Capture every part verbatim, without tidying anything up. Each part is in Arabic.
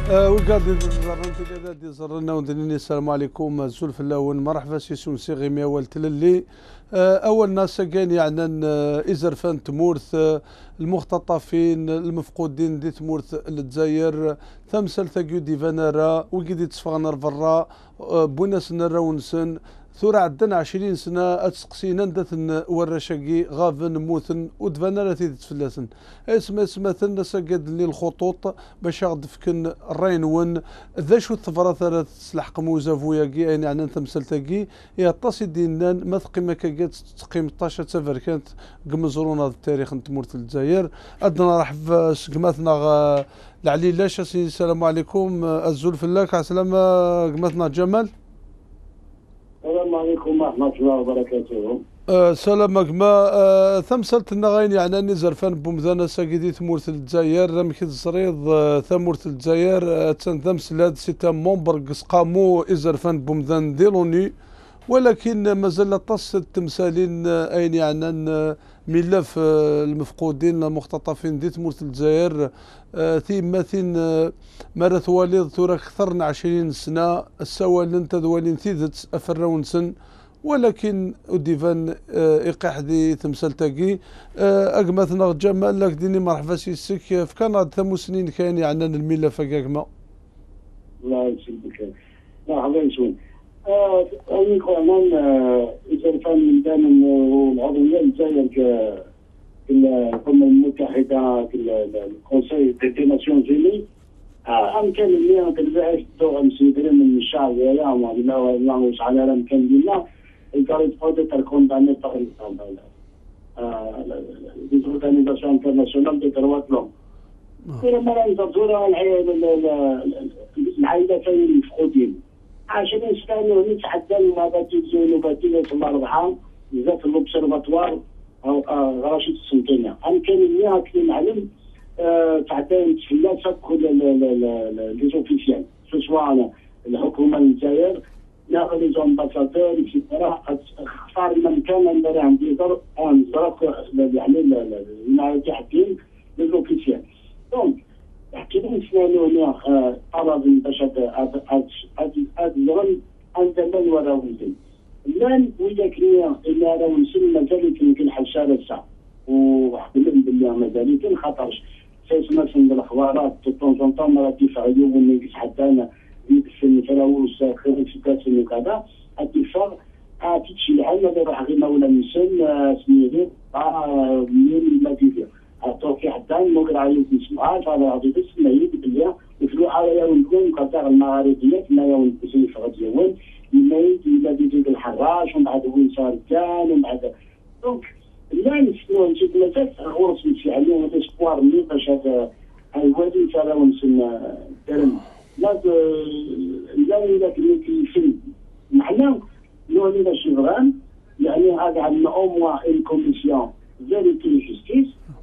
وقاعد زرنتي قاعد زرنا وندني السلام عليكم زول اللون مرحبا سي سونسي غيميا والتللي اول ناس كان يعني ازرفان تمورث المختطفين المفقودين دي تمورث الجزائر ثمثل ثقيو ديفانارا وقيدي تصفغنا الفرا بوناس نرا ونسن ثورة عندنا عشرين سنة أتسقسينا ندثن ورشاقي غافن موثن ودفانا لا تيدت فلاسن اسم اسمثن سقد لي الخطوط باش غاد فكن الرينون ذا شو الثفرة ثلاث سلحق موزافوياكي يعني عنا تمثلتاكي هي الطاسي دينان ما تقيم كاكات تقيم طاشة سفر كانت قمزرونا التاريخ نتمورت الجزائر أدنا راح في سقماتنا العلي لاش السلام عليكم الزول فلاك عسلامة قماتنا جمال. السلام عليكم ورحمة الله وبركاته. أه سلامك ما أه ثمثلت النغاين يعني اني زرفان بومذانا ساكيدي تمورت الجزائر رمكي الزريض أه ثمورت الجزائر أه تنثمسلاد سيتا مونبر قسقامو ازرفان بومذان ديلوني ولكن مازال طس التمثالين أه اين يعني ملف أه المفقودين المختطفين دي تمورت الجزائر أه ثيماثين أه مرث والد ثورة اكثر من عشرين سنة السوال انت ذوالين ثيثت افرون سن ولكن وديفان إيقاح دي تمثلتاكي أقمثنا جمال لك ديني مرحبا سيسك في كندا ثمو سنين كان يعني الميلة فكاكما. الله يسلمك. مرحبا يسون. أني كمان إذا كان من دائما العضوية الجزائر في الأمم المتحدة في الكونسي دي ناسيون جوني أمكن اللي أنا كنبعث دور مسيدرين من الشعب يا ما لا لا مش على أمكن لنا القرية قادة تكون دعني تقريبا الأورغانيزاسيون انترناسيونال دي كروات لهم. كل مرة يزوروا العائلة المفقودين. عشرين سنة ونتعدى ماذا تجي نباتية الأربعة بالذات الأوبسرفاتوار أو غراشة السنتينية. أمكن اللي أكثر معلم تعدين تفلات كل لي زوفيسيال سواء الحكومة الجزائر لا لي زومباسادور اكسيتيرا اختار من كان ندير عندي دور نزرق يعني الولايات الدين لي زوفيسيال دونك عشرين سنة هنا طلب باش هاد هاد هاد الزغل عندنا وراوزن الآن وإذا كنا إلا راهو نسل مازال يمكن حشارة الساعة وحبلن بالله مازال يمكن خاطرش سيس مثلا الأخبارات تطون طون راه دفاع عيوب ونقص حتى أنا يدفن فراوس خير سكاسن وكذا الدفاع تمشي لحال ما راح غير مولا نسل سميتو آه مين ما تيجي التوقيع حتى ممكن عيوب نسمعها فهذا غادي بس ما يد بالله وفلو على يوم نكون قطاع المغاربيات ما يوم نكون فقط يوم يميت إلى بيجي الحراش ومن بعد وين صار كان ومن بعد دونك لا نسمعوا نشوف مسافة غرس نمشي عليهم هذا سبوار ملي باش هذا الوادي تاع ونسن درم لا لا إلا كي في معنا لو إلا شي فغان يعني هذا عندنا أو موا إن كوميسيون فيريتي جوستيس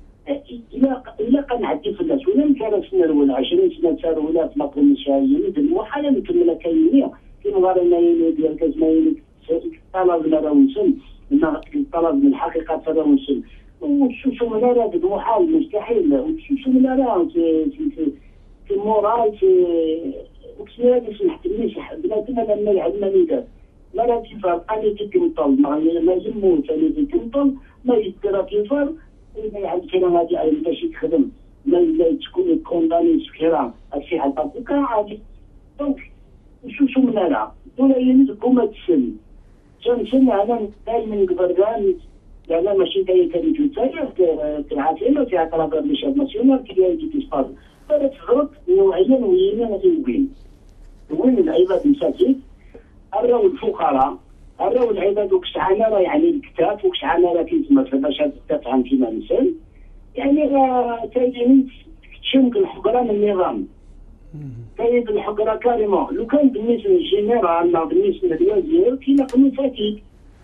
إلا إلا قنعتي في الناس ولا كان سنة ولا عشرين سنة صار ولا في مقر المشاهير المحال نكمل كاينين في نظر المايلين ديال كاس مايلين طلب لنا ونسن طلب من الحقيقة ترى ونسن وشو من راه محال مستحيل وشو من راه في في في المورال في وكسير باش نحتميش بلاتنا لما يعلمنا ميدان ما راه كيفار أنا تكمطل ما يهموش أنا تكمطل ما يدير كيفار ما يعرف كلام هذه أي باش يخدم ما لا تكون كونداني سكيرا هادشي حتى كان عادي دونك شو شو من هذا ولا يلزمكم ما تسن تنسن هذا دائما قبردان يعني ماشي كاين كان في الجزائر كالعاصمه فيها طلبات للشعب ناسيونال كاين في تسبار هذا تفرق نوعيا وين غادي وين وين العباد مساكين الراو الفقراء الراو العباد وكش عماله يعني الكتاب وكش عماله كيسمى باش تفهم كيما مثال يعني كاينين تشمك الحقره من النظام كاين الحقره كاريمون لو كان بالنسبه للجنرال لا بالنسبه للوزير كاين قانون فاتي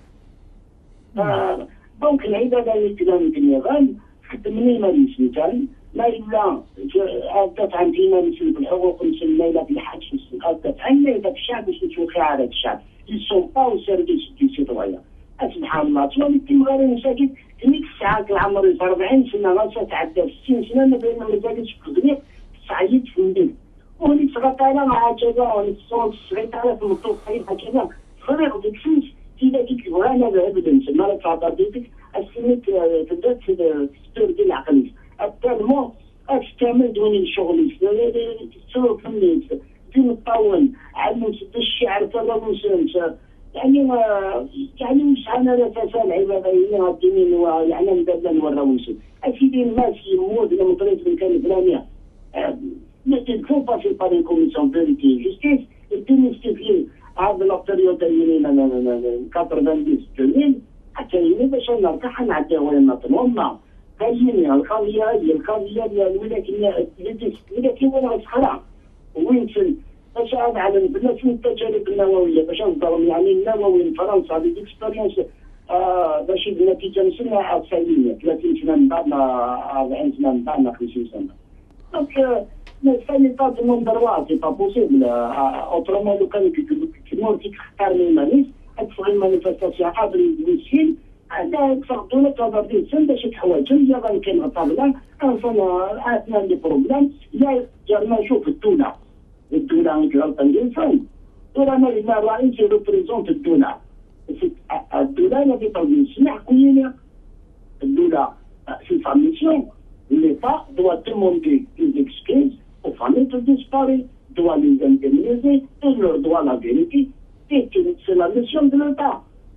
دونك العباده اللي كلام النظام خدمني ما مثال ما الا تفهم فيما مثل بالحقوق مثل ما الا بالحج تفهم ما الا الشعب باش نشوف على الشعب يسون با او سيرفيس دي سيتويان سبحان الله تولي تيمغاري مساكين تميك الساعات العمر أربعين سنه غاصه تعدى ستين سنه ما بين ما زالتش في الدنيا سعيد في المدينه ولي صغيطالة مع كذا ولي صغيطالة في المطوفين هكذا فريق ديك الشمس إذا كيكتبوا أنا أبدا تسمى لا تعطى ديك السنة تبدا تستور ديال العقل التالمون أستعمل دوني الشغل تسوق فني دين الطاول علم سد الشعر كذا وسنس يعني ما يعني مش أنا لا تسال عبادة هنا الدين يعني مدلل والروسي أكيد الناس يموت لما طريق من كان فلانية mais il ne faut pas séparer une commission vérité et justice et démystifier هذا لا بيريود اللي ثمانين deux mille حتى يجي باش نرتاح نعديو وين نطلعنا كاينه القضيه هي القضيه ديال ولكن ولكن ولا صحراء وين باش على الناس من التجارب النوويه باش نضرب يعني النووي فرنسا هذه اكسبيريونس باش النتيجه نسمعها تسعين ثلاثين سنه من بعد أربعين سنه من بعد خمسين سنه دونك ما ثاني طاز من دروا سي با بوسيبل اوترومون لو كان كيما تختار من مانيس تدخل المانيفستاسيون قبل المسكين هذا تفقدوا لك هذا ديال السن باش تحوايج يا غادي كاين طابله اصلا عندنا لي بروبليم يا جرنا نشوف الدوله الدوله كيغلط الانسان ورانا لنا رئيس يريبريزونت الدوله الدوله اللي تقدر تسمع كوينه الدوله في فاميسيون l'État doit demander des excuses aux familles de disparus, doit les indemniser et leur doit la vérité. C'est la mission de l'État.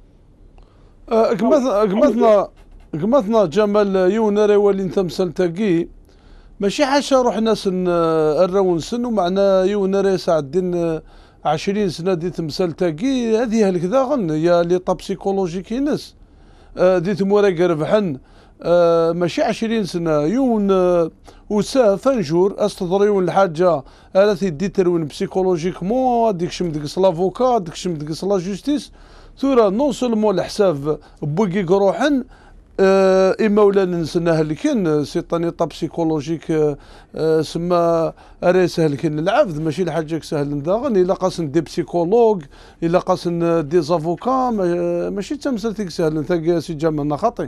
قمتنا قمتنا جمال يونري ولين تمثل تاقي ماشي حاشا روح ناس الرون سن ومعنا يونري ساعد دين عشرين سنة دي تمثل تاقي هذه هلكذا غن يا لي طاب سيكولوجيكي ناس دي تمورا قربحن آه ماشي عشرين سنة يون آه وسا فنجور استضريون الحاجة التي دي ترون بسيكولوجيكمون ديك شم ديك لافوكا ديك شم ديك لا جوستيس ثورة نون سولمون الحساب بوكي قروحن آه إما ولا ننسناه لكن سيطاني طاب سيكولوجيك آه آه سما أري سهل كن العبد ماشي الحاجة سهل نداغن إلا قاسن دي بسيكولوج إلا قاسن دي زافوكا ماشي تمثلتك سهل نتاقي سي جامعنا خاطي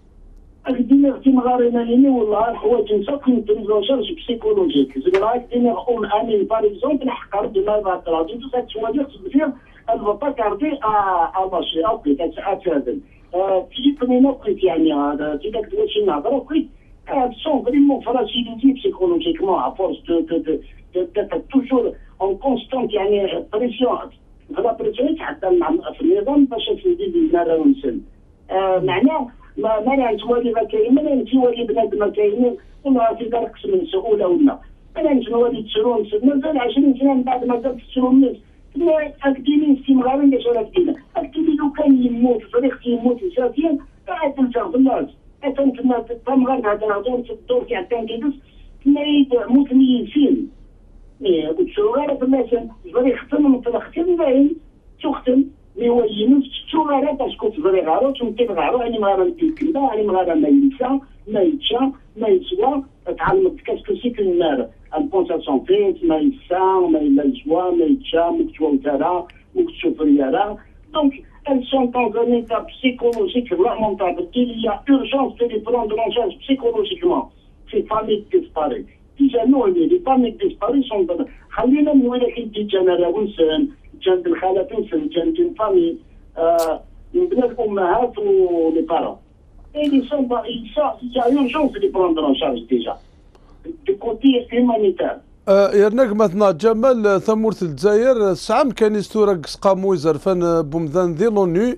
دينا اختي غارينا ليني والله الحوايج نساكن بريزون شارج بسيكولوجيك زعما دينا اون امين باغ اكزومبل حقر ديما بعد راديو تو سات شويه تصبر الفطا كاردي ا ماشي اوكي كتسعات هذا تجي بنينا قلت يعني هذا تي داك شي نهضر قلت سون فريمون فراسيليتي بسيكولوجيكمون ا فورس دو دو دو توجور اون كونستانت يعني بريسيون هذا بريسيون حتى في النظام باش تزيد لنا ونسن معناه ما ما نتوالي ما كاين ما نتوالي بنادم ما كاين ولا في دار قسم من سهوله ولا انا نتوالي تسرون مازال عشرين سنه من بعد ما زاد تسرون الناس لا اكديني استمرارا باش اكدينا اكديني لو كان يموت فريق يموت اساسيا قاعد تنفع في الناس حتى كنا تمغار هذا الهضور في الدور تاع التنكيدس كنا يموت ميتين قلت شو غير في الناس فريق ختم من ختم باين شو ختم يوينوا شو غير باسكو تفري غارو تنتي غارو اني ما غادي كذا اني ما غادي ما ينسى ما يتشا ما يسوى تعلمت كاسكو سيك النار البونساسيون فيت ما يسا ما يسوى ما يتشا مكتوى وترى مكتوى فريارا دونك elles sont dans un état psychologique lamentable. Il y a urgence de les prendre en charge psychologiquement. Ces familles disparues. Déjà, nous, les familles disparues sont dans... خلينا نقول لك ديجنراسيون جنب الخالات ونسن جنب الفامي من بين الامهات ولي بارون اي لي سون با يا يورجونس دي بروندر ان شارج ديجا دو كوتي هيومانيتير يا نجمتنا جمال ثمورة الجزائر السعام كان يستورق سقامو يزرفان بومدان دي لونو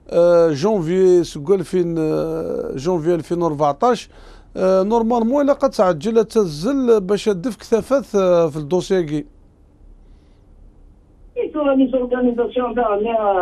جونفي سكول فين جونفي ألفين وأربعطاش نورمالمون الا قد تعجل تنزل باش تدف كثافات في الدوسيكي Et sur les organisations dans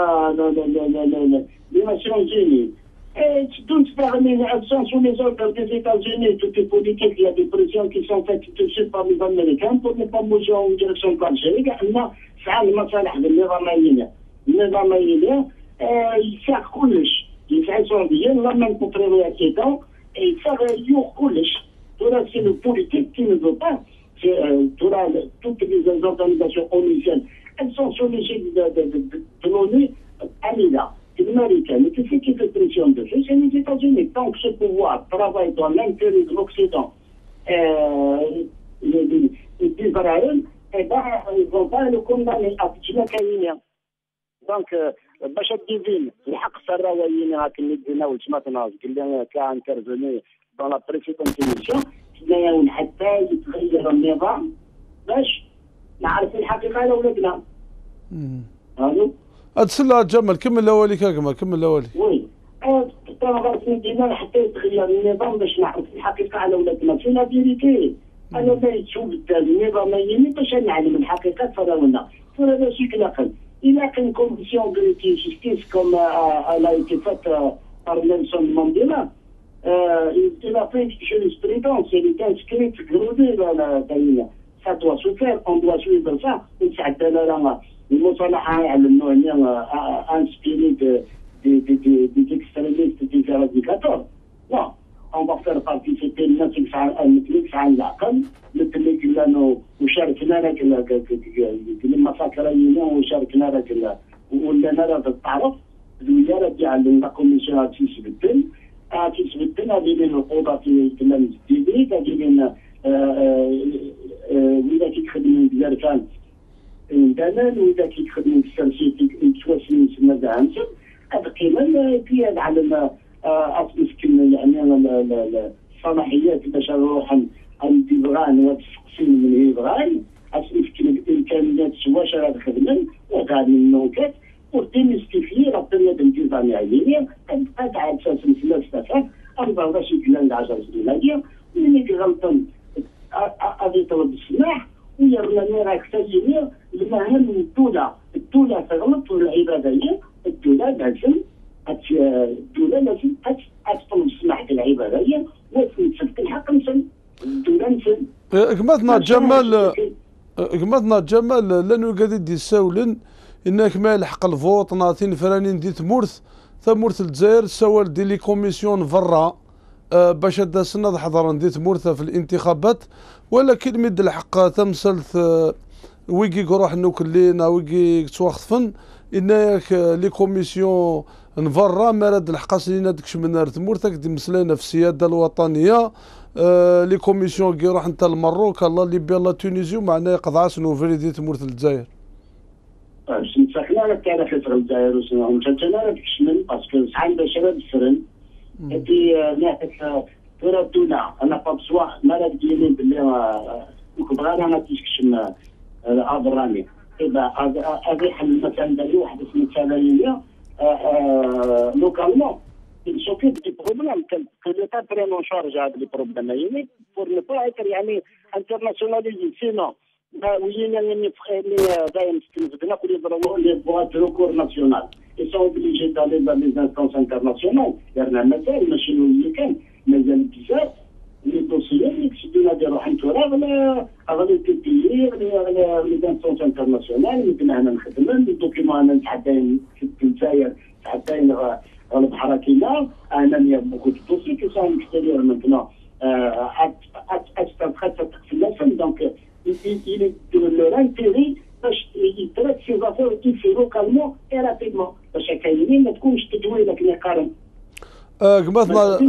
les Nations Unies. Et toutes les actions sur les ordres des États-Unis, toutes les politiques, il y a des pressions qui sont faites dessus par les Américains pour ne pas bouger en direction d'Algérie. لأن سعى المصالح النظامية النظامية يساق كلش يسعى سعوديا لما نكونترولي كذا يساق يوخ كلش. Tout c'est le politique qui ne veut pas. Toutes les organisations onusiennes elles sont sous l'égide de, de, de, de, de l'ONU, AMILA, l'américaine. Et qui c'est qui fait pression dessus? C'est les États-Unis. Tant que ce pouvoir travaille dans l'intérêt de l'Occident et d'Israël, اي با يفون با لو كونداني افيتشنا كاينين دونك باش تديفين الحق سرا ويني هاك اللي دينا ولتماتنا قلنا كا انترفوني دون لا بريسيدونت ايميسيون حنايا حتى يتغير النظام باش نعرف الحقيقه لولادنا. الو اتسلى جمال كمل الاولي كاكما كمل الاولي. وي انا غادي ندينا حتى يتغير النظام باش نعرف الحقيقه على ولادنا. سي لا فيريتي انا ما يتشوف النظام يمي باش نعلم الحقيقه فراولنا فلا ماشي كلاقل. إلا كان كوميسيون دو جيستيس كوم الا ايتي فات بار نيلسون مانديلا il a fait une jurisprudence, elle est inscrite, gravée dans la Taïna. Ça doit se faire, on doit suivre ça. ونساعدنا لنا المصالحة على النوع inspiré des extrémistes, des éradicateurs. Non, on va faire participer الناس اللي يسعى العقل مثل اللي قلنا له وشاركنا لك المساكرين وشاركنا لك ولا نرى التعرف الوزارة ديال لا كوميسيون تيثبتن تيثبتن هذه القضاة في كلام جديد هذه وإذا كيخدموا بزاف كان دانان وإذا كيخدموا في السيرسي يتواسلوا يسمى دعمسن هذا قيمة في على مسكن يعني الصلاحيات باش نروح عند يبغان وتسقسين من يبغان مسكن الامكانيات واش راه خدمن وغادي النوكات وديميستيفي ربنا بالنظام العلمي قد على اساس مثل استفاد اربعة وعشرين كلام عشر سنين هذه ملي كيغلطن هذه طلب السماح ويرنا راه اكتسبنا المهام الدوله الدوله تغلط والعباده هي الدوله لازم الدوله لازم تطلب السماح العباديه وتنسفك الحق نسن الدوله نسن. قمتنا جمال قمتنا جمال لانه قاعد دي ساولن انك ما يلحق الفوط ناطين فرانين دي تمورث ثمورث الجزائر سوال دي لي كوميسيون فرا أه باش هدا السنه حضر دي تمورث في الانتخابات ولكن مد الحق تمثلت أه ويجي روح نوكلين ويجي توخفن انك لي كوميسيون نفرا ما راد الحق لينا داكش من تمورثك دي مسلينا في السياده الوطنيه أه لي كوميسيون كي يروح انت المروك الله ليبيا الله تونيزي ومعناه يقضع شنو فريدي تمورث الجزائر. ساكنه لك على خاطر الجزائر ومشاتنا لك شمل باسكو سعان بشرة السرن هادي نعطيك ترى الدولة أنا بابسوا ما راه ديالي باللي بغانا ما تيشكشم أبراني إذا هذه حل مثلا داري واحد اسمه تسالية لوكالمون il s'occupe du problème que, que l'État prenne en charge هذا البروبليم يعني pour ne pas être يعني internationalisé sinon وينا اللي دايما تنفذنا كل يضربوا لي بواط ريكور ناسيونال ils sont obligés d'aller dans les instances internationales درنا مثال ماشي اللي كان مازال بزاف لي دوسيي اللي كتبنا ديرو حنتورا غلا غادي تدير لي انستونس انترناسيونال مثل انا نخدم لي دوكيمون انا نتحداين في الجزائر نتحداين البحر كينا انا نيا بوكو دو دوسي كي سون اكستيريور مانتنا ات ات ات تخطط في اللسن دونك il est de leur intérêt باش يترك سي زافير يفيرو كالمون اي رابيدمون باش كاينين ما تكونش تدوي لك اللي قارن. قبضنا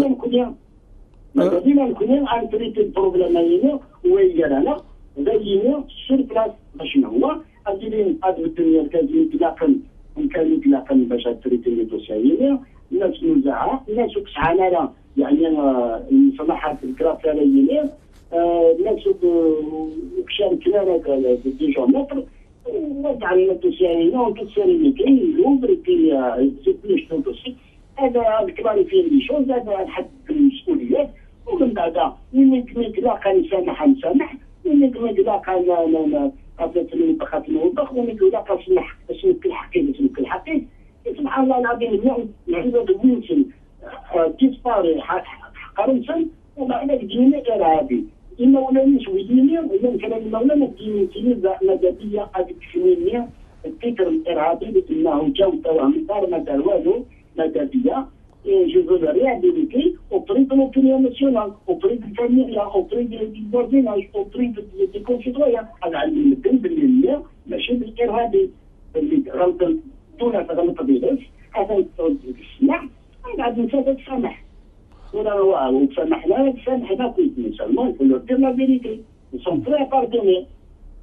ماذا بينا نكونوا عن تريتي البروبليم هنا ويجرانا زينا سور بلاص باش هو قادرين هذه الدنيا كازين تلاقن وكانوا يتلاقن باش تريتي لي دوسيي الناس نزعها الناس كسعانا راه يعني المصلحات الكرافيريين الناس وكشاركنا لك دي جونتر وضعنا الدوسيي هنا وكسرين كاين لوبري كي زيدني شنو دوسي هذا الكلاريفي لي شوز هذا حد المسؤوليات ومن بعد من يتلاقى نسامح نسامح من يتلاقى قضية المنطقة نوضخ ومن يتلاقى سمح اسمك الحقيقي اسمك الحقيقي سبحان الله العظيم اليوم العباد وينسن تيسباري قرنسن ومعنى الدين إرهابي إما ولا نسويين ولا كلام ولا الدين مدنية هذيك الشمالية الفكر الإرهابي بأنه جو توهم دار ما دار والو مدنية je veux la réhabiliter auprès de l'opinion nationale, auprès des familles, auprès du voisinage, auprès des concitoyens. هذا عندي مدن بالليل ماشي بالإرهابي اللي غلط دون تغلط بيدس هذا السماح هذا عاد نسافر تسامح ولا هو وتسامحنا تسامحنا كويس سالمون نقول له دير لا فيريتي نسون تري باردوني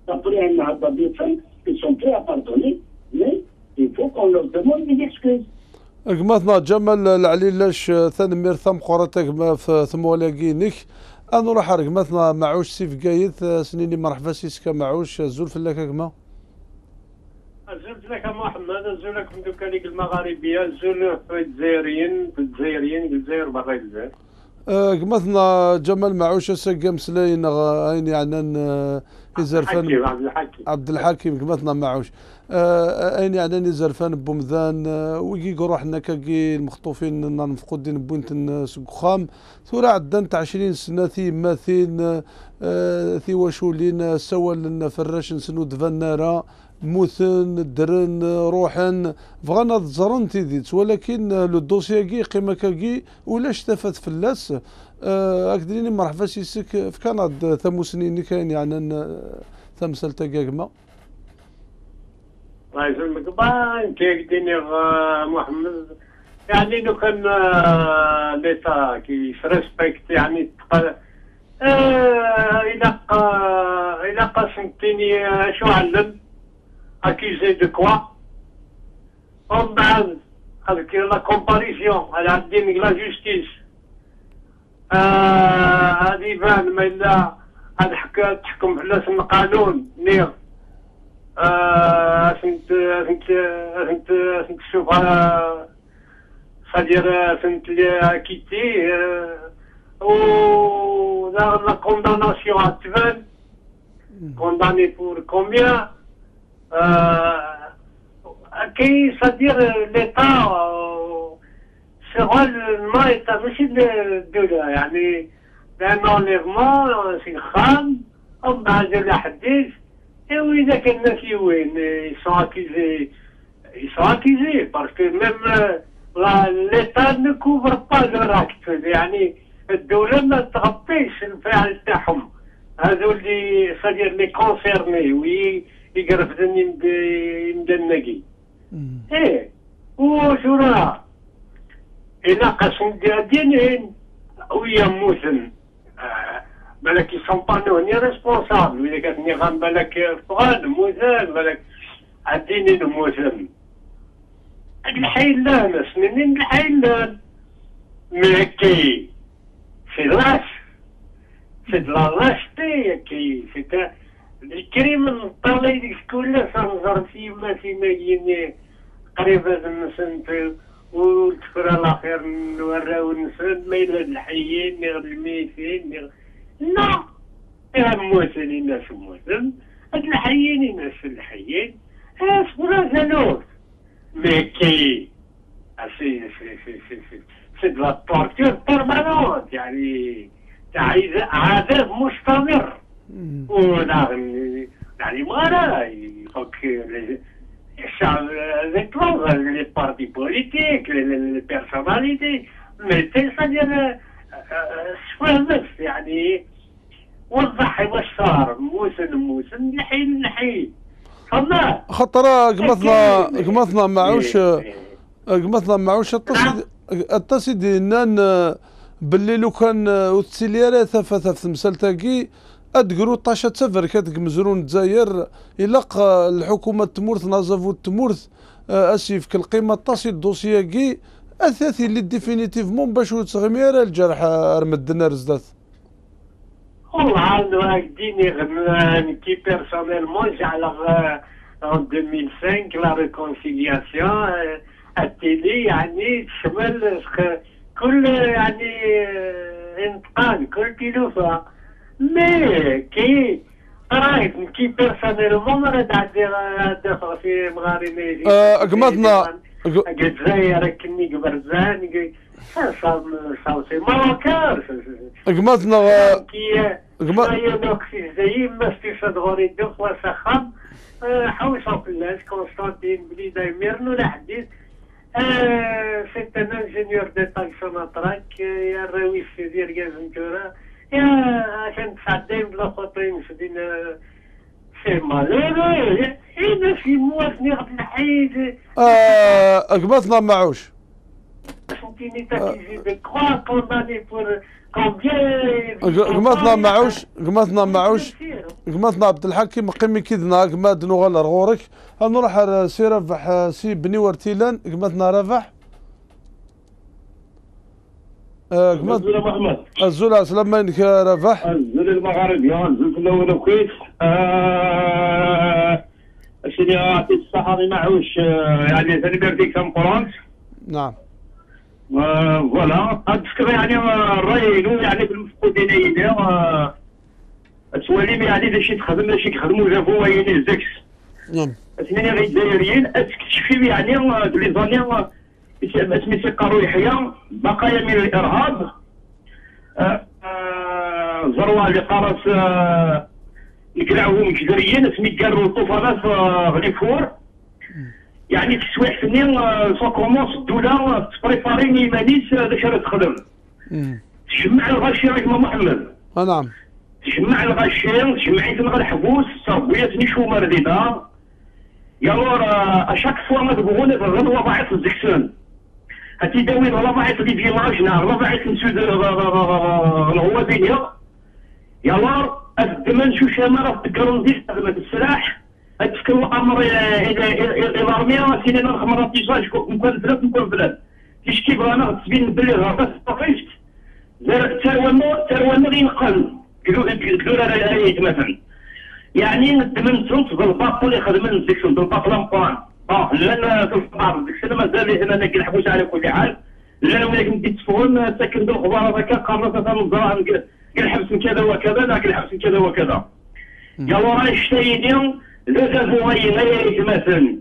d'après un Nahda bien fait, ils sont prêts à pardonner, mais il faut qu'on leur demande des excuses. قمتنا جمال العليلاش ثاني مير ثم قراتك ما في ثمولاقينك انا راح قمتنا معوش سيف قايد سنيني مرحبا سيسكا معوش زول في لك كما زلت لك محمد زول لك من دوكا المغاربيه زول في الجزائريين في الجزائريين الجزائر برا الجزائر قمتنا جمال معوش سقا مسلاين اين يعني يزرفان عبد الحكيم عبد الحكيم قمتنا معوش اين يعني يزرفان بومذان ويجي روحنا كي المخطوفين مفقودين بوينت سقخام ثورة عدنت عشرين سنة ثي ماثين ثي وشولين سوا لنا فراشن سنود فنارا موثن درن روحن بغانا تزرن تيديت ولكن لو دوسيا كي قيمه كاكي ولاش تفات فلاس اكدريني مرحبا سيسك في كندا ثمو سنين كاين يعني ثمسل تاكاكما الله يسلمك با انت كديني محمد يعني لو كان ليتا كي ريسبكت يعني الى الى قسمتيني شو علم accusé de quoi? On parle avec la comparaison à la de la justice. هذه بان ما إلا هاد حكا تحكم على اسم القانون نير فهمت فهمت فهمت فهمت تشوف c'est-à-dire فهمت كيتي و la condamnation actuelle condamné pour combien كي c'est-à-dire l'État ce rôle ما إتا ماشي الدولة يعني لأن enlèvement c'est خام أم بعد الحديث وإذا كان الناس وين ils sont accusés ils sont accusés parce que même l'État ne couvre pas leur acte يعني الدولة ما تغطيش الفعل تاعهم هذو اللي c'est-à-dire les concernés وي يقرفدني مدنقي ايه وشو راه إلا قسم دينين ويا موثن بالك يسون با نوني ريسبونسابل وإذا كانت نغام بالك فغان موثن بالك عدينين موثن الحيلان سنين الحيلان مكي سي لاش سي دلا لاشتي كي سي الكريم نطلع ديك كلها صنزر فيما فيما يني قريبة نسنت والتفرى الأخير نوراو نسنت ما إلا الحيين نغ الميتين نغ لا يا موثن الناس موثن هاد الحيين الناس الحيين اصبر زالوت ميكي سي سي سي سي سي سي دو لا طورتور بيرمانونت يعني تاع عذاب مستمر يعني ما يفك الشعب يطلب لي بارتي بوليتيك لي بيرسوناليتي مي c'est-à-dire شويه بس يعني وضح واش صار موسن موسن الحين الحين فما خاطر قمثنا قمثنا معوش قمثنا معوش التصيد نان باللي لو كان وتسيليرا ثفث في مسلتاكي ادقرو طاشا تسفر كاتك مزرون الجزائر يلق الحكومة تمورث نازافو تمورث اسيف كالقيمة تصل دوسياكي اثاثي اللي ديفينيتيفمون باش تغمير الجرح رمدنا رزدات والله انا ديني غن كي بيرسونيلمون جعل en deux mille cinq la réconciliation التيلي يعني تشمل كل يعني انتقال كل تلوفة مي كي رايت كي بيرسونيلمون راه عندي دخل في مغاربي قمتنا الجزائر كني قبرزان صام سي ماروكان قمتنا كي قمت في زي ما استيصدغوري دو فوا سخام حوسوا كلاش كونستانتين بلي دايميرنو لا حديث سي ان انجينيور ديتا سوناتراك يا الراويس ديال كازنكورا يا عشان تصدم بلا خطين شدينا سي مالورو اين في موافني غد الحيد قمتنا معوش فهمتيني تاكيزي دو كوا كونداني بور كومبيان قمتنا معوش قمتنا معوش قمتنا عبد الحكيم قيمي كيدنا قماد نغال رغورك نروح سي رفح سي بني ورتيلان قمتنا رفح قمت الزول محمد الزول عسلام ماينك رفح الزول المغاربي الزول في الاول وكيف شنو عطيت الصحابي معوش يعني ثاني برديك كم قران نعم فوالا اتذكر يعني الراي يعني في المفقودين يدير السواليم يعني ذا شي تخدم ذا شي يخدموا جابوا يعني الزكس نعم اثنين غير الجزائريين تكتشفي يعني لي زاني اسمي سي قارو يحيى بقايا من الارهاب زروه اللي قارس نقلعوهم جزائريين اسمي قالوا الطوفانات في غليفور يعني تسويح سنين سو كومونس الدوله تبريباري مانيس باش راه تخدم تجمع الغاشي راك محمد نعم تجمع الغاشي تجمعي تنغ الحبوس تربيات نشو مرديده يالور اشاك فوا ما تبغون غدوه ضاعت الزكسان هاتي داوين ولا ضاعت لي فيلاجنا ولا ضاعت نسود هو دنيا يالور الدمن شو شامره تقرندي خدمه السلاح تفكر الامر الى الارميه سنين خمرات تيجاج نكون بلاد نكون بلاد كيش كيف انا تبين بلي غلطت طفشت تروما تروما غير نقل قالوا لها هي مثلا يعني الدمن تنص بالباطل يخدم الزكسون بالباطل مقران اه لان في البعض الزكسون مازال هنا نلقى الحبوس على كل حال لان ولكن بديت تفهم ساكن بالخضار هكا قررت مثلا الزراعه الحبس من كذا وكذا لكن الحبس من كذا وكذا قالوا راه اشتيني لا زافوين لا مثلا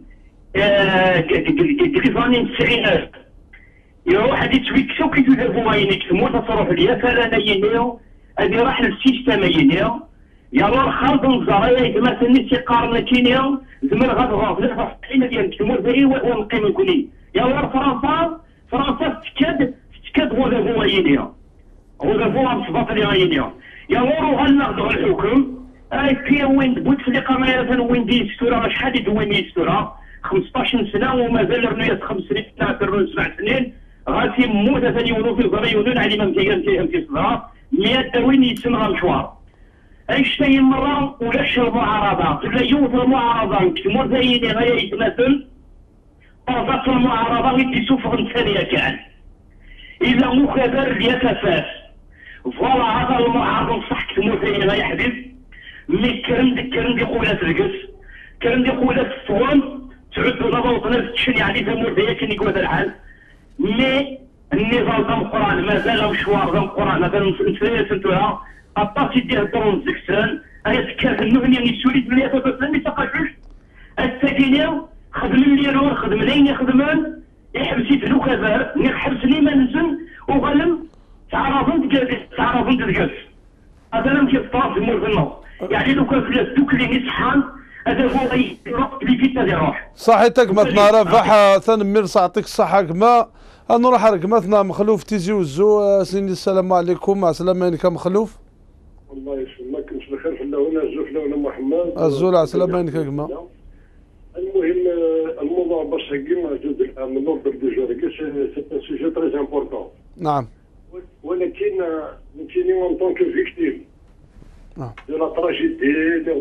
كيفاني التسعينات يروح هادي تويكسو كي زافوين يكتمو تصرف ليا فلا نينيو هادي راح للسيستم ينيو يلا خالد الزرايا مثلا نسي قارنا كينيا زمن غاد غافل حين ديال كتمو زي ونقيم نكوني يلا فرنسا فرنسا تكاد تكاد هو زافوين هو زافوين صباط لي غاينيا يلا روح ناخذ الحكم اي كي وين بوت في القمايه وين دي ستوره شحال يدوي لي ستوره خمسطاش سنه ومازال رنيات خمس سنين تاع سبع سنين غاسي موت ثاني ولو في الغريونون على ما متيهم في صدرها مية داوين يتسمى مشوار ايشتي مره ولاش المعارضه ولا يوث المعارضه كتمر زيني غايه يتمثل طرفات المعارضه يدي سفر ثانيه كان اذا مخابر اليسافات فوالا هذا المعارضه صح كتمر زيني غايه حبيب مي كرم ديك كرم ديك قولات رقص كرم ديك قولات الصوان تعود دابا وطنا تشن يعني تمور زي كان يقول هذا الحال مي النظام ديال القران مازال مشوار ديال القران هذا نسيت سنتوها الطاس يديه الدرون زكسان انا تكافل نغني اللي سوليت ملي تفصل مي تقاشوش الساكينه خدم لي رور خدم لين يخدمان يحبسي في الوكابار نحبسني ما نزل وغلم تعرفون تجلس تعرفون تجلس هذا لم يطاف يمر في النص يعني لو كان في دوك اللي يصحان هذا هو اي الوقت اللي فيه تاع يروح صحيتك مثلا رفح ثاني يعطيك الصحه كما نروح رقمتنا مخلوف تيجي وزو سيدي السلام عليكم مع السلامه عليك مخلوف الله يسلمك كنت بخير في اللونه الزول في اللونه محمد الزول على السلامه عليك كما المهم الموضوع باش كيما جوج الان من اوردر دو جور سي ان سوجي تري امبورطون نعم ولكن نتيني اون طونك فيكتيم نعم دو لا تراجيدي دو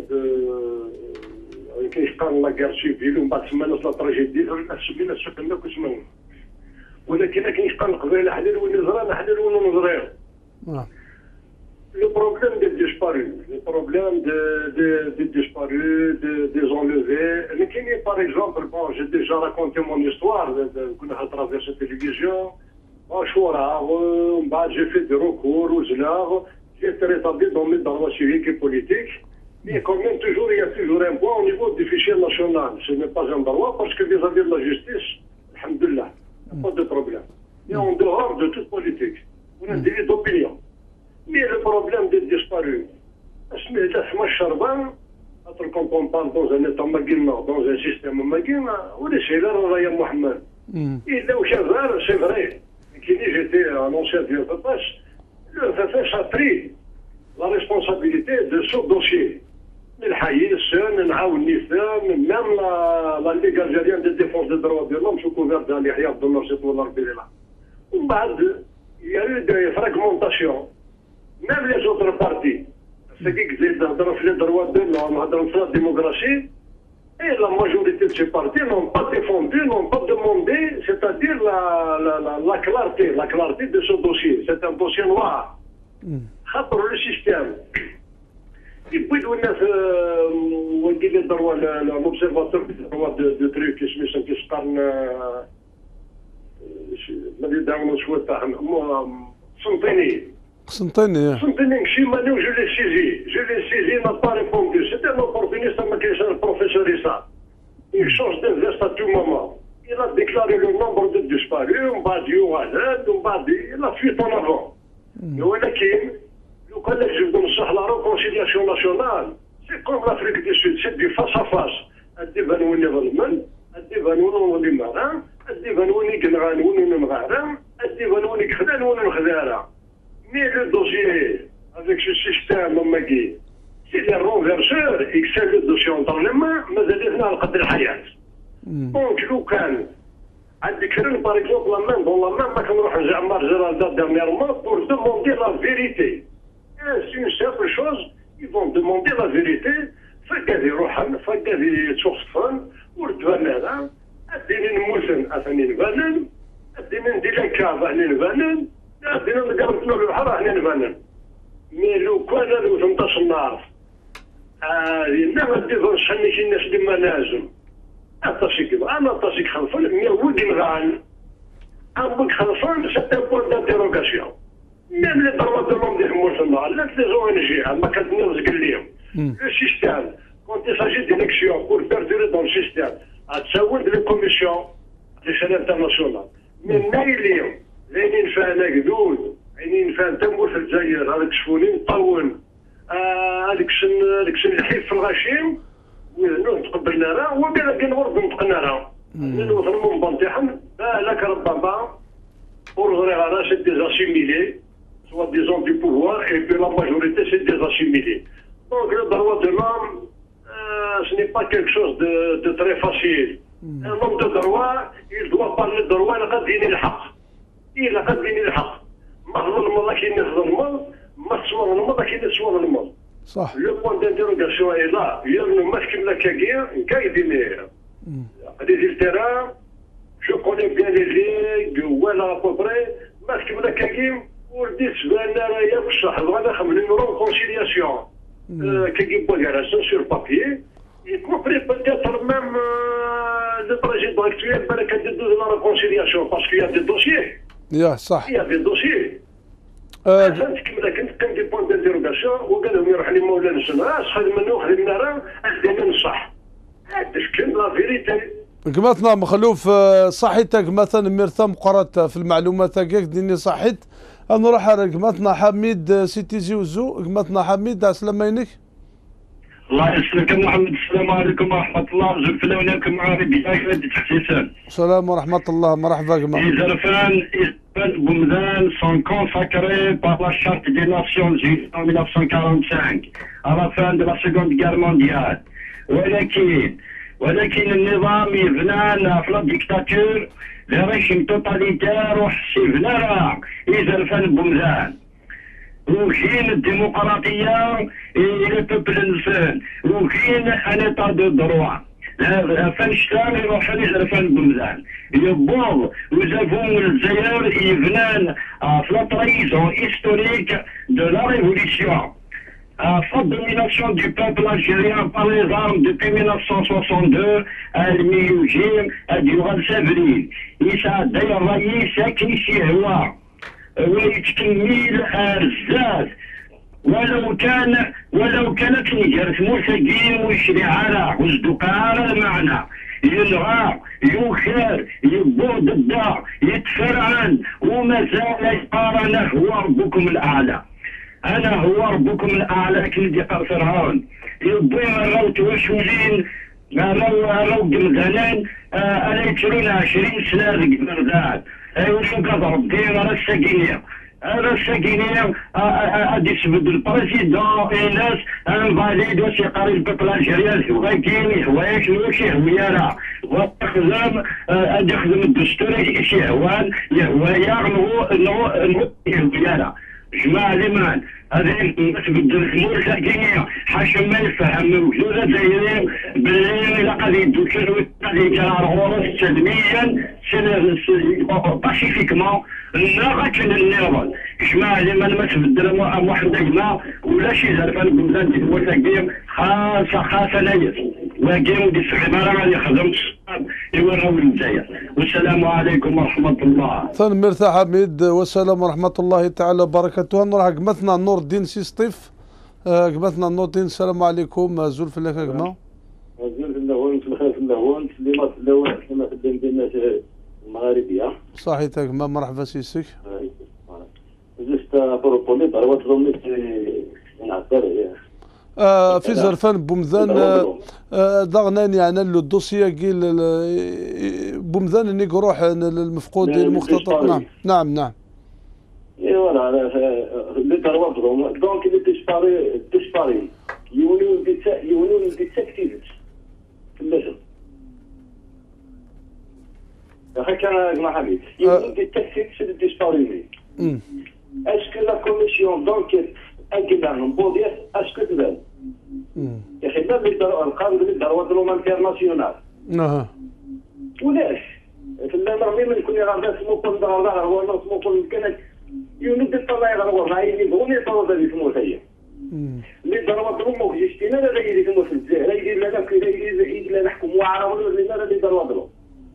كيشقان لا كار سيفيل ومن بعد سمانا لا تراجيدي الناس سمينا سكننا كسمنا ولكن كيشقان القبائل حلال وين زرانا حلال وين نزرير نعم Le problème des disparus, le problème des de, de disparus, des de enlevés. Mais par exemple, bon, j'ai déjà raconté mon histoire qu'on a traversé la télévision. J'ai fait des recours aux larves. J'ai été rétabli dans mes droits civiques et politiques. Mais quand même, toujours, il y a toujours un point au niveau du fichier national. Ce n'est pas un droit parce que vis-à-vis de la justice, alhamdoulilah, il n'y a pas de problème. Et en dehors de toute politique, on a des d'opinion. Mais le problème des disparus, quand on parle dans un état maguillement, dans un système maguillement, on est chez l'Araya Mohamed. Il est au Chazar, c'est vrai. J'étais un ancien du F F S. Le F F S a pris la responsabilité de ce dossier. Le Haïs, même la, la Ligue algérienne de défense des droits de l'homme, sous couvert de l'Ihya de l'Arbila. Il y a eu des fragmentations. Même les autres partis, ساكيك زيد نهضروا في لي دروا دو لوم نهضروا في لا ديموغرافي. Et la majorité de ces partis n'ont pas défendu, n'ont pas demandé, c'est-à-dire la, la, la, la clarté, la clarté de ce dossier. C'est un dossier noir. خاطر le système. يبدو الناس ودي لي دروا لوبسيرفاتور دروا دو تريك سميتو كيسقارن ما يدعموا شويه تاع سنطيني قسنطيني سنطيني شي ماني جو لي سيزي جو لي سيزي n'a pas répondu c'était un opportuniste ما كاينش البروفيسور يسار il change de veste à tout moment il a déclaré le nombre de disparus ومن بعد يوالد ومن بعد il a fuite en avant ولكن لو كان نجبدو نصح لا ريكونسيلياسيون ناسيونال سي كوم لافريك دي سود سي دي فاس ا فاس ادي بانوني ظلمن ادي بانوني ولي مرا ادي بانوني كنغان وني نغارا ادي بانوني خدان وني نخدارا مي لو دوسيي افيك سو سيستيم ماكي سي لي رونفيرسور اكسل لو دوسيي اونتر لي مان مازال هنا على قد الحياه دونك لو كان عندي كرن باغ اكزومبل لا مان دون لا مان ما كنروح نزعمر جيرالدا ديرنييرمون بور دوموندي لا فيريتي. C'est une simple chose, ils vont demander la vérité. فكذي روحن فكذي تشوفن وردوان هذا اديني نموسن اثني نبانن اديني ندير لك اثني نبانن اديني نقرب له البحر اثني نبانن مي لو كان لو تنطش النار هذه ما تقدر تشني شي الناس اللي ما لازم اطاشيك انا اطاشيك خلفان مي ودي نغان ابوك خلفان سيتي بور دانتيروغاسيون même les droits de l'homme des musulmans, les O N G, ما كتنرزق ليهم. Le système, quand il s'agit d'élections pour perdurer dans le système, à تساوي les commissions à l'échelle internationale. Mais نايلين لين فيها قدود، عينين فيها تموت في الجزائر، هذاك شفوني نطول، هذاك شن هذاك شن الحيف في الغشيم، تقبلنا راه وقال لك نورد نطقنا راه. من الوطن منبنطحن، لك ربما pour regarder c'est des assimilés. Soi-disant du pouvoir, et puis la majorité, c'est des assimilés. Donc le droit de l'homme, euh, ce n'est pas quelque chose de, de très facile. Mm. Un homme de droit, il doit parler de droit, il a dit le haq. Il a dit le haq. ما ظلم الله كي نظلم ما تصور الله كي نتصور الله. صح. Le point d'interrogation est là. Il y a le masque qui l'a كاكيا كايدين. هذه الترا je connais bien les ligues, voilà à peu près. Masque qui l'a كاكيا ورديت بان راهي بصح هذا خمن نورون كونسيلياسيون كي يبغى يرسل سور بابي يكوبري peut-être même le président actuel بالك كدير لا ريكونسيلياسيون باسكو يا دي دوسيي يا صح يا دي دوسيي فهمت كيما كنت كان دي بوان دانتيروغاسيون وقال لهم يروح لي مولانا سنا خدم منو خدمنا راه ادينا نصح هذا شكون لا فيريتي قمتنا مخلوف صحيتك مثلا مرثم قرات في المعلومات هكاك ديني صحيت انا نروح على قمتنا حميد سيتي زوزو قمتنا حميد السلام عليك. الله يسلمك محمد السلام عليكم ورحمه الله وزرفنا وناكم مع بدايه تحسيسان. السلام ورحمه الله مرحبا قمت. Les Arfans et Boumzane sont consacrés par la Charte des Nations Unies en mille neuf cent quarante-cinq à la fin de la Seconde Guerre mondiale. ولكن ولكن النظام يبنى في الديكتاتور لريشم توتاليتير وحسي بنا راه يزرفان بومزان وكاين الديمقراطيه الى بوبل نفان وكاين ان ايتا دو دروا فنشتان يروح يزرفان بومزان يبوظ وزافون الجزائر يبنان في لا تريزون هيستوريك دو لا ريفوليسيون. À faute de domination du peuple algérien par les armes depuis mille neuf cent soixante-deux, الميوجين الديوغان سافرين يسعد الرئيس كيشي هو ويتكمل الزاز ولو كان ولو كانت نجرة موسى ويشري على وزدق على المعنى يلغى يوخر يبود الدار يتفرعن وما زال يقارن هو ربكم الاعلى. انا هو ربكم الاعلى كي قال فرعون يبوي راهو توشولين راهو راهو قمدانان انا يترون عشرين سنه ذيك المرداد ايوا قاد ربي راه الساكينيه راه الساكينيه غادي يسبد البريزيدون الناس انفاليد واش يقاري البيبل الجيريان وغاكين هواياك وشي هويه راه وتخدم غادي يخدم الدستور شي هوان هوايه نو نو هويه جماعة الإيمان هذه الناس بدل الأمور الحكيمية حاشا ما يفهم وجودة دايرين باللي إلا قد يدوكر ويقضي كرار غورس سلميا باسيفيكمون الناغة كان النيران جماعة الإيمان ما تبدل واحد جماعة ولا شي زرفان بمزان دي الوثاقية خاصة خاصة نايس وكاين ودي السخيمة غادي يخدم الصحاب يوراو الجزائر والسلام عليكم ورحمة الله. ثاني مرتاح حميد والسلام ورحمة الله تعالى وبركاته. نروح قمتنا نور الدين سي سطيف قمتنا نور الدين السلام عليكم زول في لك قما زول في اللهون في الخير في اللهون سليمة في اللهون كما خدام ديال الناس المغاربية صحيح تاكما مرحبا سيسك جست بروبوني ضربات ظلمت نعطر آه في زرفان بومذان آه ضغنان يعني الدوسيه كيل بومذان اني روح المفقود المختطف نعم نعم نعم اي فوالا اللي ضربات ظلمت دونك اللي تشباري تشباري يونيو ديتا يونيو ديتا كتيبت في اللجنه هكا مع حميد يونيو ديتا كتيبت تشباري اسكو لا كوميسيون دونكيت اكيدهم بوديس اسكو تبان يا اخي باب القانون اللي داروا دروما انترناسيونال اها ولاش في المرمي من كل غردا سمو كل غردا هو نص سمو كل كانت يونيد الطبيعي غروا راي اللي بغوني طلب هذه سمو هي اللي داروا دروما وجيشتينا لا يدير سمو في الجزائر لا يدير لنا كذا يدير لا نحكم وعرب ولا اللي داروا دروما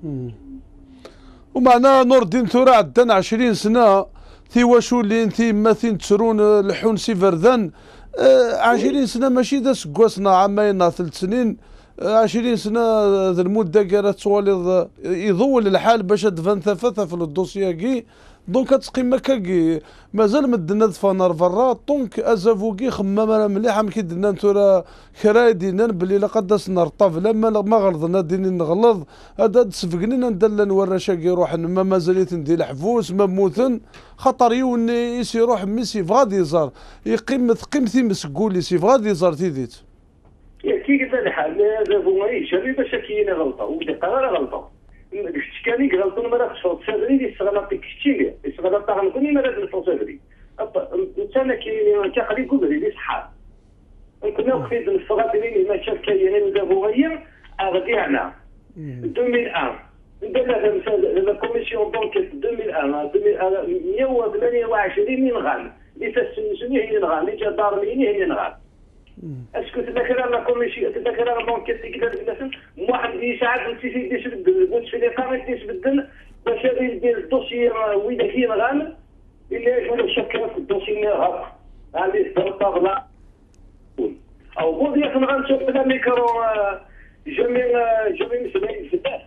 ومعنا نور الدين ثورة عندنا عشرين سنة ثي واشولين ثي مثين تسرون لحون سي فردان آه عشرين سنة ماشي دا سكواسنا عامين ثلاث سنين آه عشرين سنة ذا المدة كانت توالي يضول الحال باش تفان ثفثة في الدوسيا كي دونك تقيم كي مازال مدنا دفانر فرا دونك ازافوكي خمامنا مليحه مكي درنا نتورا كرايدينا بلي لقد نرطف لما ما غلظنا ديني نغلظ هذا تسفقنينا ندلا نورا كي روح ما مازاليت ندير الحفوس ما موثن خطر يوني يسي روح ميسي غادي يزار يقيم تقيم ثي مسكولي سي غادي يزار تيديت كي قلت الحال هذا هو ماشي باش كاينه غلطه ودي قرار غلطه كاني غلطون ما راكش تصدري دي الصغلات كشتي الصغلات تاع نكوني ما لازم تصدري انا كي كخلي كبري دي صحاب كنا وقفين الصغات اللي ما شاف كاينين ودابو غير اغديعنا ألفين وواحد ندير لا كوميسيون دونك ألفين وواحد مية وثمانية وعشرين من غان اللي تسمسوني هي نغان اللي جا دار ميني هي نغان اسكو تذكر لا كوميسيون تذكر دونك كي واحد يساعد انت في ديش بدل قلت في الاقامه ديش بدل باش يدير الدوسي وين فيه نغان اللي يجوا شكله في الدوسي نهار هذه الطابله او بودي احنا غنشوف بلا ميكرو جميل جميل مسلمين فتاه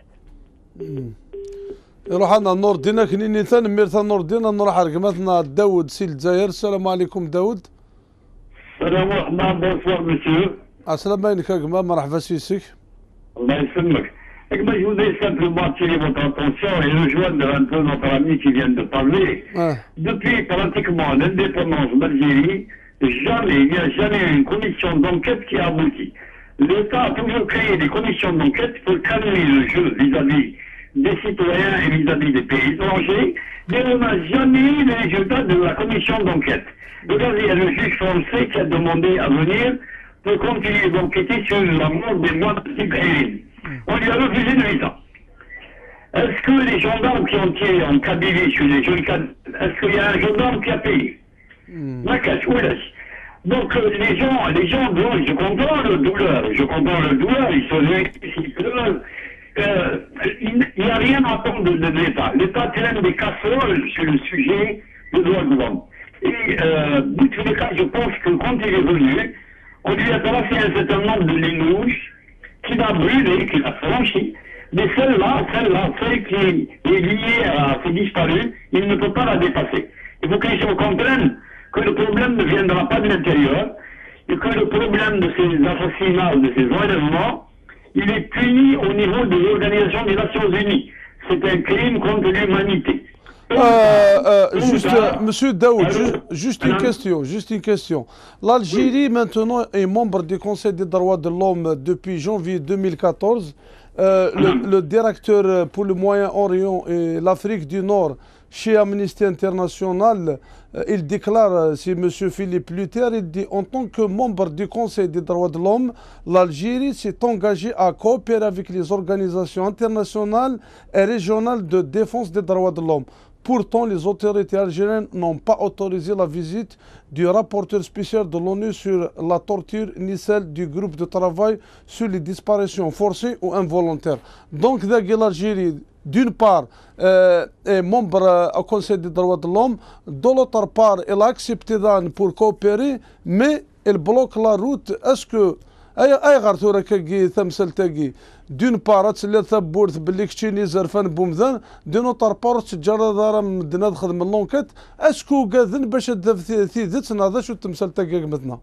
يروح عندنا نور الدين كنيني ثاني ميرثا نور الدين نروح رقمتنا داود سي الجزائر السلام عليكم داود. السلام عليكم بونسوار مسيو. السلام عليكم كما مرحبا سيسيك. الله يسلمك. Moi, je voudrais simplement attirer votre attention et rejoindre un peu notre ami qui vient de parler. Ah. Depuis pratiquement l'indépendance d'Algérie, jamais, il n'y a jamais eu une commission d'enquête qui a abouti. L'État a toujours créé des commissions d'enquête pour calmer le jeu vis-à-vis des citoyens et vis-à-vis des pays étrangers, mais on n'a jamais eu les résultats de la commission d'enquête. Regardez, il y a le juge français qui a demandé à venir pour continuer d'enquêter sur la mort des moines de Béhéline. On lui a refusé de visa. Est-ce que les gendarmes qui ont tiré en Kabylie sur les jeunes cadres, est-ce qu'il y a un gendarme qui a payé? Ma cache, où est-ce? Donc les gens, les gens, bon, je comprends leur douleur, je comprends leur douleur, ils sont ils pleurent. Euh, il n'y a rien à attendre de, de l'État. L'État traîne des casseroles sur le sujet des droits de l'homme. Et euh, dans tous les cas, je pense que quand il est venu, on lui a tracé un certain nombre de lignes rouges qu'il a brûlé, qu'il a franchi. Mais celle-là, celle-là, celle qui est liée à ces disparus, il ne peut pas la dépasser. Il faut que les gens comprennent que le problème ne viendra pas de l'intérieur et que le problème de ces assassinats, de ces enlèvements, il est puni au niveau de l'Organisation des Nations Unies. C'est un crime contre l'humanité. Euh, euh, juste, euh, Monsieur Daoud, juste, juste une question, juste une question. L'Algérie maintenant est membre du Conseil des droits de l'homme depuis janvier deux mille quatorze. Euh, le, le directeur pour le Moyen-Orient et l'Afrique du Nord chez Amnesty International il déclare, c'est M. Philippe Luther, il dit en tant que membre du Conseil des droits de l'homme, l'Algérie s'est engagée à coopérer avec les organisations internationales et régionales de défense des droits de l'homme. Pourtant, les autorités algériennes n'ont pas autorisé la visite du rapporteur spécial de l'ONU sur la torture ni celle du groupe de travail sur les disparitions forcées ou involontaires. Donc, l'Algérie, d'une part, euh, est membre euh, au Conseil des droits de l'homme, de l'autre part, elle a accepté d'an pour coopérer, mais elle bloque la route. Est-ce que اي اي غارتورا كي ثمثل تاكي دون بارات سلا ثبورت باللي كتشيني زرفان بومذان دون اوتر بارت تجارة دارا مدنا دخل من لونكيت اسكو قاذن باش ثيذت ناضا شو التمثال تاكي قمتنا.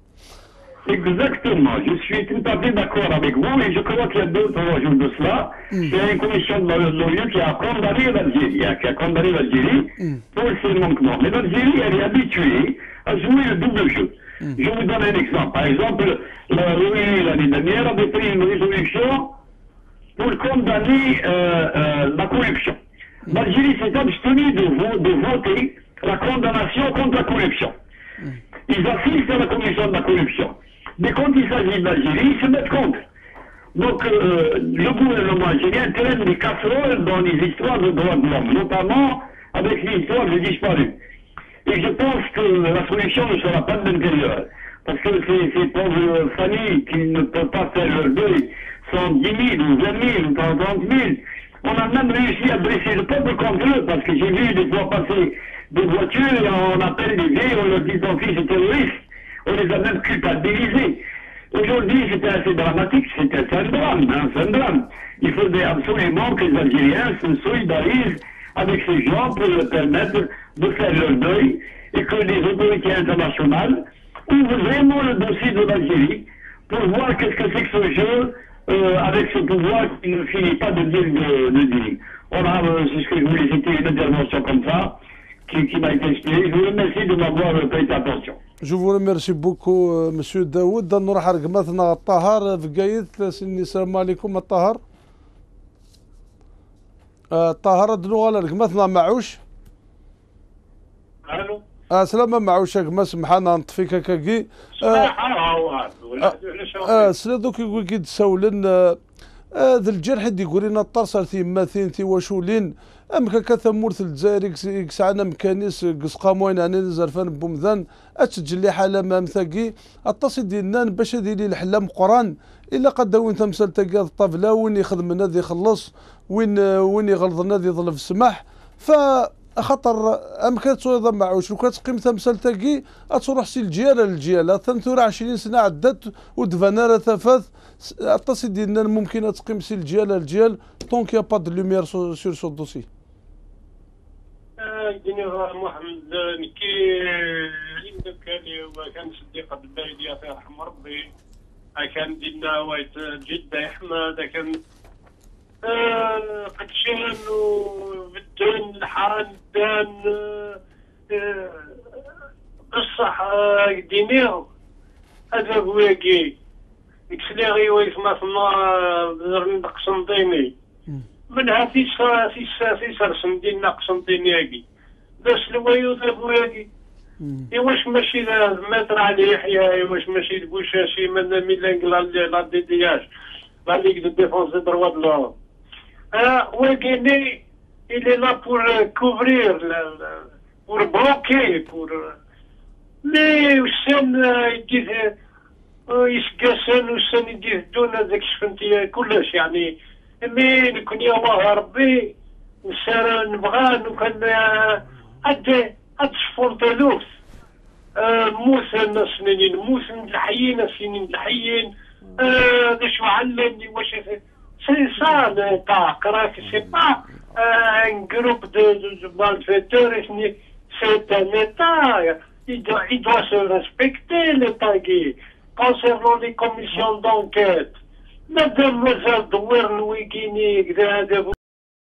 Exactement, je suis tout à fait d'accord avec vous et je crois qu'il y a deux trois jours de cela, il y a une commission de l'ONU qui a condamné l'Algérie, qui a condamné l'Algérie pour ses manquements. Mais l'Algérie, elle est habituée à jouer le double jeu. Je vous donne un exemple. Par exemple, l'ONU l'année dernière avait pris une résolution pour condamner euh, euh, la corruption. L'Algérie s'est abstenue de, vo de voter la condamnation contre la corruption. Ils assistent à la commission de la corruption. Mais quand il s'agit de l'Algérie, ils se mettent contre. Donc euh, le gouvernement algérien traîne des casseroles dans les histoires de droits de l'homme, notamment avec l'histoire des disparus. Et je pense que la solution ne sera pas de l'intérieur. Parce que ces, ces pauvres familles qui ne peuvent pas faire leur deuil sont dix mille ou vingt mille ou trente mille. On a même réussi à dresser le peuple contre eux parce que j'ai vu des fois passer des voitures et on appelle les vieilles, on leur dit ton fils est terroriste. On les a même culpabilisés. Aujourd'hui, c'était assez dramatique, c'était un drame, hein, c'est un drame. Il faudrait absolument que les Algériens se solidarisent avec ces gens pour leur permettre de faire leur deuil et que les autorités internationales ouvrent vraiment le dossier de l'Algérie pour voir qu'est-ce que c'est que ce jeu euh, avec ce pouvoir qui ne finit pas de dire de, de dire. On a, euh, c'est ce que je voulais citer, une intervention comme ça qui, qui m'a été expliquée. Je vous remercie de m'avoir prêté attention. Je vous remercie beaucoup, euh, Monsieur Daoud. نروح رقمتنا الطهر في قايد سني السلام عليكم الطهر. الطهر دنو غالا رقمتنا معوش. الو. اه سلامة معوش ما سمحنا نطفيك كاكي. اه سلا دوك يقول كي تسولن ذا الجرح دي يقول لنا الطرسر ثي ماثين ثي وشولين ام كاكا ثمورث الجزائر يكسعنا مكانيس قسقاموين انا زرفان بومذان اتسجل حاله ما مثاقي التصي ديالنا باش هذه الحلام قران الا قد وين تمثال تلقى الطابله وين يخدم نادي يخلص وين وين يغلظ نادي يظل في السماح ف خاطر ام كتصويض معوش وكا تقيم تمثال تاكي تروح سي الجياله للجياله ثنتورا عشرين سنه عدات ودفانا ثفاث التصي ديالنا ممكن تقيم سي الجياله للجيال طونك يا با دو لوميير سور سو دوسي. الجنرال محمد نكي عندك كان كان صديق البلديه الله يرحم ربي كان دينا وايت جده احمد كان قدشان وبدان الحان دان بصح دينيو هذا هو كي اكسليغي ويسمى ثما قسنطيني منها في سا في سا في سرسم ديالنا قسنطينياكي باش الويو ذا هواكي واش ماشي ماتر على يحيى واش ماشي بوشاشي من ميلانك لا دي دياج لا ليغ دو ديفونس دو دروا دو لوم اه وكيني il est là pour couvrir pour bloquer pour mais وسن يدير يسقسن وسن يدير دون هذاك شفنتي كلش يعني مي نكون يا الله ربي نسار نبغى نكون اد اد شفونتلوف موس السنين موس الحيين السنين الحيين باش علمني واش سي سا تاع كراك سي با ان جروب دو مالفيتور سي ان ايتا il doit, il doit se respecter l'État gay concernant les commissions d'enquête. Mademoiselle Douerne Wigini,